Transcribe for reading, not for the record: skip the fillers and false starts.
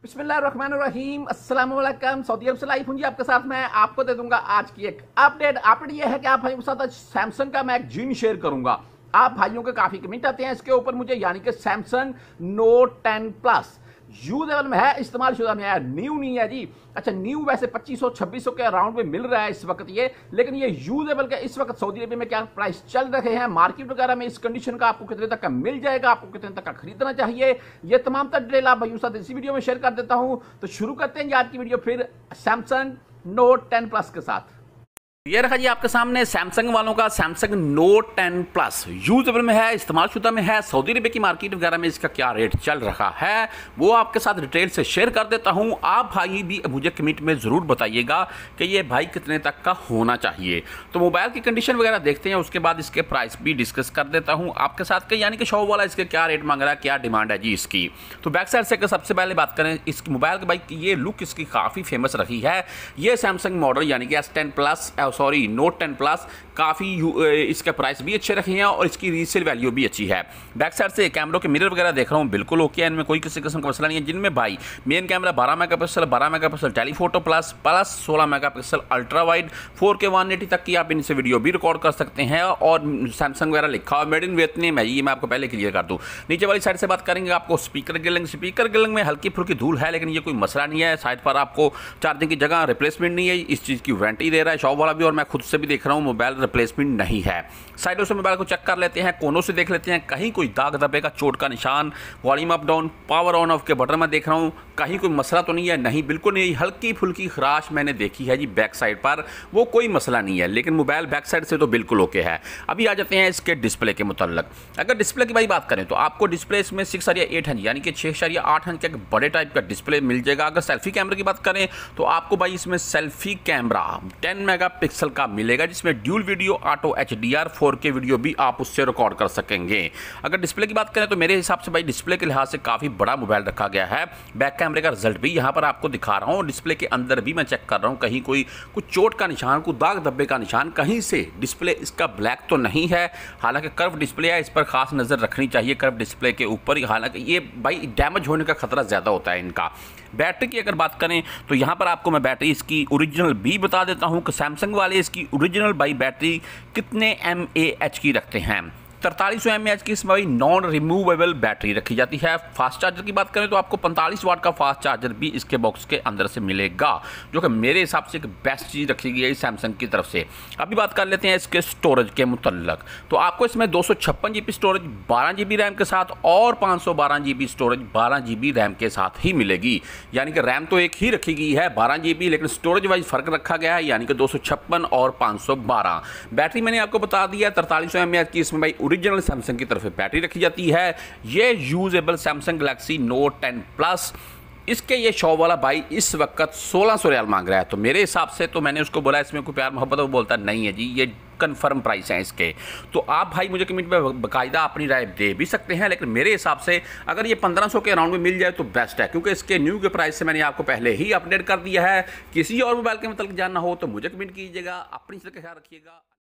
बिस्मिल्लाहिर्रहमानिर्रहीम, अस्सलाम वालेकुम। सऊदी अरब से लाइव हूँ जी आपके साथ। मैं आपको दे दूंगा आज की एक अपडेट यह है कि आप भाइयों के साथ आज सैमसंग का मैं एक जीन शेयर करूंगा। आप भाइयों के काफी कमेंट आते हैं इसके ऊपर मुझे, यानी कि सैमसंग नोट 10 प्लस यूजेबल में है, इस्तेमाल शुदा में है, न्यू नहीं है जी। अच्छा, न्यू वैसे 2500-2600 के अराउंड में मिल रहा है इस वक्त ये, लेकिन ये यूजेबल का इस वक्त सऊदी अरब में क्या प्राइस चल रहे हैं, मार्केट वगैरह में इस कंडीशन का आपको कितने तक का मिल जाएगा, आपको कितने तक का खरीदना चाहिए, ये तमाम तर डिटेल आप भाइयों साथ इसी वीडियो में शेयर कर देता हूं। तो शुरू करते हैं आज की वीडियो फिर सैमसंग नोट 10 प्लस के साथ। ये रखा जी आपके सामने सैमसंग वालों का सैमसंग नोट 10 प्लस यूजेबल में है, इस्तेमाल शुदा में है। सऊदी अरब की मार्केट वगैरह में इसका क्या रेट चल रहा है वो आपके साथ डिटेल से शेयर कर देता हूं। आप भाई भी मुझे कमेंट में ज़रूर बताइएगा कि ये भाई कितने तक का होना चाहिए। तो मोबाइल की कंडीशन वगैरह देखते हैं, उसके बाद इसके प्राइस भी डिस्कस कर देता हूँ आपके साथ के, यानी कि शॉप वाला इसके क्या रेट मांग रहा है, क्या डिमांड है जी इसकी। तो बैक साइड से सबसे पहले बात करें इस मोबाइल के, भाई ये लुक इसकी काफ़ी फेमस रही है। ये सैमसंग मॉडल यानी कि S10 प्लस नोट 10 प्लस काफ़ी इसके प्राइस भी अच्छे रखे हैं और इसकी रीसेल वैल्यू भी अच्छी है। बैक साइड से कैमरों के मिरर वगैरह देख रहा हूँ, बिल्कुल ओके है, इनमें कोई किसी किस्म का मसला नहीं है। जिनमें भाई main camera 12 megapixel telephoto plus 16 megapixel ultrawide 4K 180 तक की आप इनसे वीडियो भी रिकॉर्ड कर सकते हैं। और सैमसंग वगैरह लिखा हुआ मेड इन वियतनाम है, ये मैं आपको पहले क्लियर कर दूँ। नीचे वाली साइड से बात करेंगे, आपको स्पीकर गिलिंग में हल्की फुल्की धूल है, लेकिन ये कोई मसला नहीं है। साइड पर आपको चार्जिंग की जगह रिप्लेसमेंट नहीं है, इस चीज़ की वारंटी दे रहा है शॉप वाला भी, और मैं खुद से भी देख रहा हूँ मोबाइल रिप्लेसमेंट नहीं है। साइडों से मोबाइल को चेक कर लेते हैं, कोनों से देख लेते हैं, कहीं कोई दाग धब्बे का चोट का निशान, volume up down power on off के बटन में देख रहा हूँ, कहीं कोई मसला तो नहीं है, नहीं बिल्कुल नहीं। हल्की फुल्की खराश मैंने देखी है जी बैक साइड पर, वो कोई मसला नहीं है, लेकिन मोबाइल बैक साइड से तो बिल्कुल ओके है। अभी आ जाते हैं इसके डिस्प्ले के मुतल्लक। अगर डिस्प्ले की भाई बात करें तो आपको डिस्प्ले इसमें 6.8 इंच यानी कि 6.8 इंच का एक बड़े टाइप का डिस्प्ले मिल जाएगा। अगर सेल्फी कैमरे की बात करें तो आपको भाई इसमें सेल्फी कैमरा 10 मेगापिक्सल का मिलेगा, जिसमें dual video auto HDR 4K video भी आप उससे रिकॉर्ड कर सकेंगे। अगर डिस्प्ले की बात करें तो मेरे हिसाब से भाई डिस्प्ले के लिहाज से काफ़ी बड़ा मोबाइल रखा गया है। बैक कैमरे का रिजल्ट भी यहाँ पर आपको दिखा रहा हूँ, डिस्प्ले के अंदर भी मैं चेक कर रहा हूँ, कहीं कोई कुछ चोट का निशान, कोई दाग धब्बे का निशान कहीं से डिस्प्ले इसका ब्लैक तो नहीं है। हालांकि कर्व डिस्प्ले है, इस पर खास नज़र रखनी चाहिए कर्व डिस्प्ले के ऊपर, हालांकि ये भाई डैमेज होने का खतरा ज़्यादा होता है इनका। बैटरी की अगर बात करें तो यहाँ पर आपको मैं बैटरी इसकी ओरिजिनल भी बता देता हूँ कि सैमसंग वाले इसकी ओरिजिनल बाई बैटरी कितने mAh की रखते हैं। 4300 mAh की इसमें नॉन रिमूवेबल बैटरी रखी जाती है। फास्ट चार्जर की बात करें तो आपको 45 वाट का फास्ट चार्जर भी इसके बॉक्स के अंदर से मिलेगा, जो कि मेरे हिसाब से एक बेस्ट चीज़ रखी गई है सैमसंग की तरफ से। अभी बात कर लेते हैं इसके स्टोरेज के मुतल्लक। तो आपको इसमें 256 GB स्टोरेज 12 GB रैम के साथ और 512 GB स्टोरेज 12 GB रैम के साथ ही मिलेगी, यानी कि रैम तो एक ही रखी गई है 12 GB, लेकिन स्टोरेज वाइज फ़र्क रखा गया है, यानी कि 256 और 512। बैटरी मैंने आपको बता दिया 4300 mAh की इसमें भाई ओरिजिनल सैमसंग की तरफ से बैटरी रखी जाती है। ये usable Samsung Galaxy Note 10 plus, इसके ये शॉप वाला भाई इस वक्त 1600 रियाल मांग रहा है। तो मेरे हिसाब से तो मैंने उसको बोला इसमें कोई प्यार मोहब्बत, वो बोलता नहीं है जी, ये कंफर्म प्राइस है इसके। तो आप भाई मुझे कमेंट में बाकायदा अपनी राय दे भी सकते हैं, लेकिन मेरे हिसाब से अगर ये 1500 के अराउंड में मिल जाए तो बेस्ट है, क्योंकि इसके न्यू के प्राइस से मैंने आपको पहले ही अपडेट कर दिया है। किसी और मोबाइल के मतलब जानना हो तो मुझे कमेंट कीजिएगा। अपनी से ख्याल रखिएगा।